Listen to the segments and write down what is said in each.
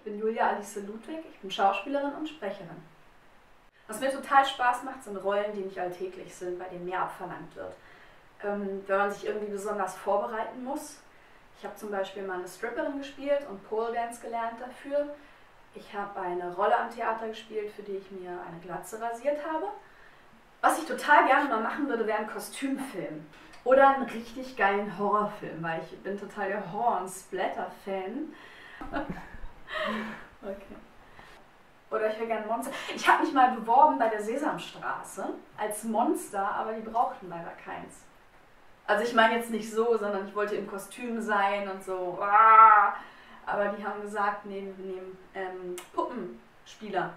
bin Julia Alice Ludwig, ich bin Schauspielerin und Sprecherin. Was mir total Spaß macht, sind Rollen, die nicht alltäglich sind, bei denen mehr abverlangt wird. Wenn man sich irgendwie besonders vorbereiten muss. Ich habe zum Beispiel mal eine Stripperin gespielt und Pole Dance gelernt dafür. Ich habe eine Rolle am Theater gespielt, für die ich mir eine Glatze rasiert habe. Was ich total gerne mal machen würde, wäre ein Kostümfilm. Oder einen richtig geilen Horrorfilm, weil ich bin total der Horror- und Splatter-Fan. Okay. Oder ich wäre gerne Monster. Ich habe mich mal beworben bei der Sesamstraße als Monster, aber die brauchten leider keins. Also ich meine jetzt nicht so, sondern ich wollte im Kostüm sein und so. Aber die haben gesagt, nee, wir nehmen Puppenspieler.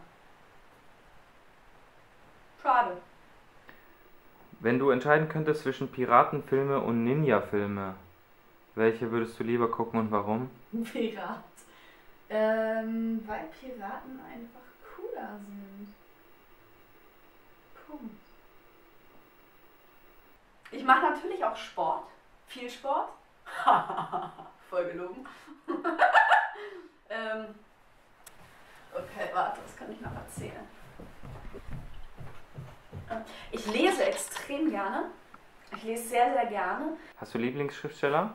Schade. Wenn du entscheiden könntest zwischen Piratenfilme und Ninja-Filme, welche würdest du lieber gucken und warum? Pirat. Weil Piraten einfach cooler sind. Punkt. Ich mache natürlich auch Sport. Viel Sport. Voll gelogen. Okay, warte, das kann ich noch erzählen. Ich lese extrem gerne. Ich lese sehr, sehr gerne. Hast du Lieblingsschriftsteller?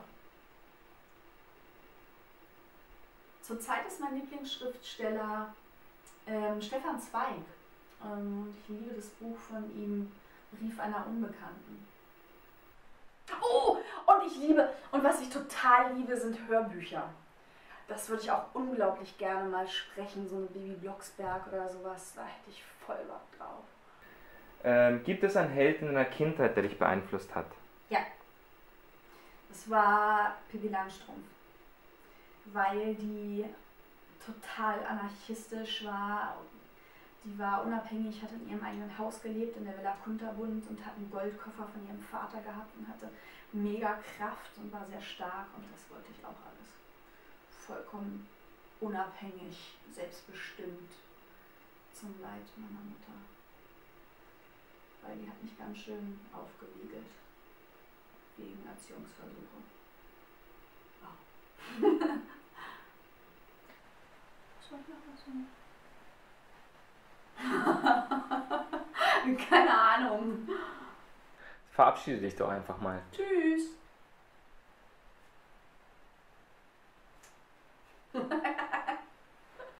Zurzeit ist mein Lieblingsschriftsteller Stefan Zweig. Ich liebe das Buch von ihm, Brief einer Unbekannten. Oh, und was ich total liebe, sind Hörbücher. Das würde ich auch unglaublich gerne mal sprechen, so eine Bibi Blocksberg oder sowas, da hätte ich voll Bock drauf. Gibt es einen Helden in der Kindheit, der dich beeinflusst hat? Ja, das war Pippi Langstrumpf, weil die total anarchistisch war. Die war unabhängig, hat in ihrem eigenen Haus gelebt, in der Villa Kunterbund und hat einen Goldkoffer von ihrem Vater gehabt und hatte mega Kraft und war sehr stark und das wollte ich auch alles. Vollkommen unabhängig, selbstbestimmt, zum Leid meiner Mutter. Weil die hat mich ganz schön aufgewiegelt wegen Erziehungsversuche. Oh. Soll ich noch was sagen? Keine Ahnung. Verabschiede dich doch einfach mal. Tschüss.